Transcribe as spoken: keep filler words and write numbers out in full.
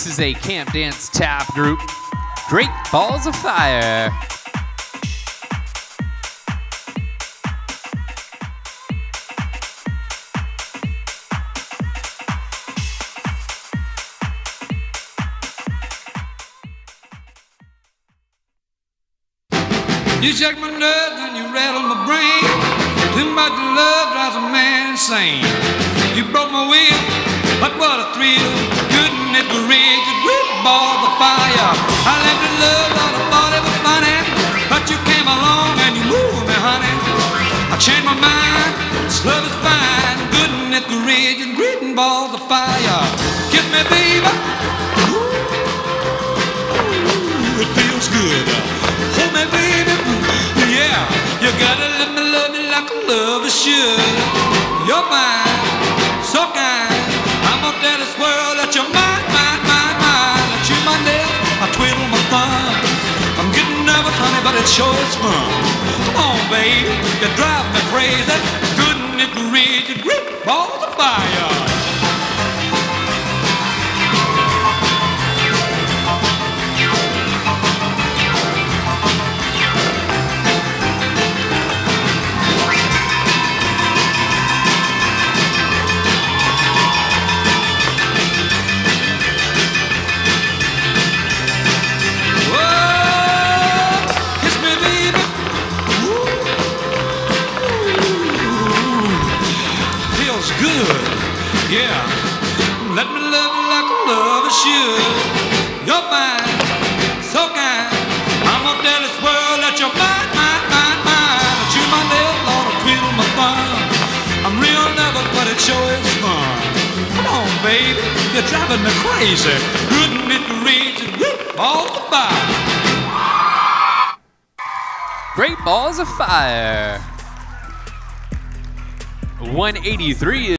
This is a camp dance tap group, Great Balls of Fire. You shake my nerves and you rattle my brain. Too much love drives a man insane. You broke my will, but what a thrill. Couldn't it rage a great ball of fire? I left in love, all I thought it was funny, but you came along and you moved me, honey. I changed my mind, this love is fine. Couldn't it rage a great balls of fire? Kiss me, baby. Ooh, it feels good. Hold me, baby. Yeah, you gotta let me love you like a lover should. You're fine, so kind. I'm up there to swirl at your mind, mind, mind, mind. I chew my nails, I twiddle my thumb. I'm getting nervous, honey, but it sure is fun. Come on, baby, you drive me crazy. Couldn't it reach your great balls of fire? Good, yeah. Let me love you like a lover should. You're fine, so kind. I'm up there to swirl at your mind, mind, mind, mind. I chew my nails, Lord, I twiddle my thumb. I'm real nervous, but it sure is fun. Come on, baby, you're driving me crazy. Couldn't it reach a great balls of fire? Great Balls of Fire. one eighty-three